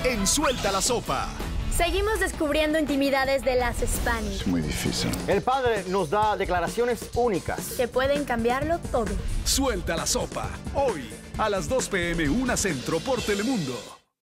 en Suelta la Sopa. Seguimos descubriendo intimidades de las Spanish. Es muy difícil. El padre nos da declaraciones únicas que pueden cambiarlo todo. Suelta la Sopa, hoy a las 2 p.m. 1 Centro por Telemundo.